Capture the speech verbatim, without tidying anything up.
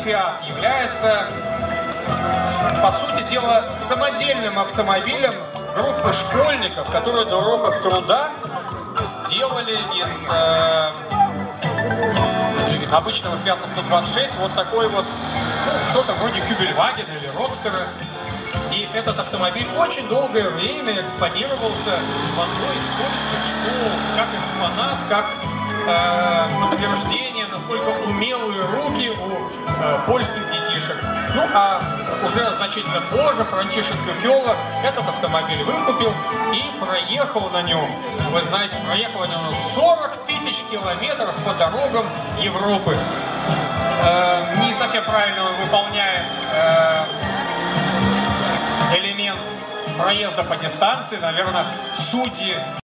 Фиат является, по сути дела, самодельным автомобилем группы школьников, которые на уроках труда сделали из э, обычного Фиата сто двадцать шесть вот такой вот, ну, что-то вроде Кюбельвагена или Родстера. И этот автомобиль очень долгое время экспонировался в одной из польских школ, как экспонат, как э, подтверждение, насколько умелые руки у э, польских детишек. Ну а уже значительно позже Франчишек Кюкёла этот автомобиль выкупил и проехал на нем, вы знаете, проехал на нем сорок тысяч километров по дорогам Европы. Э, не совсем правильно он выполняет э, элемент проезда по дистанции, наверное, судьи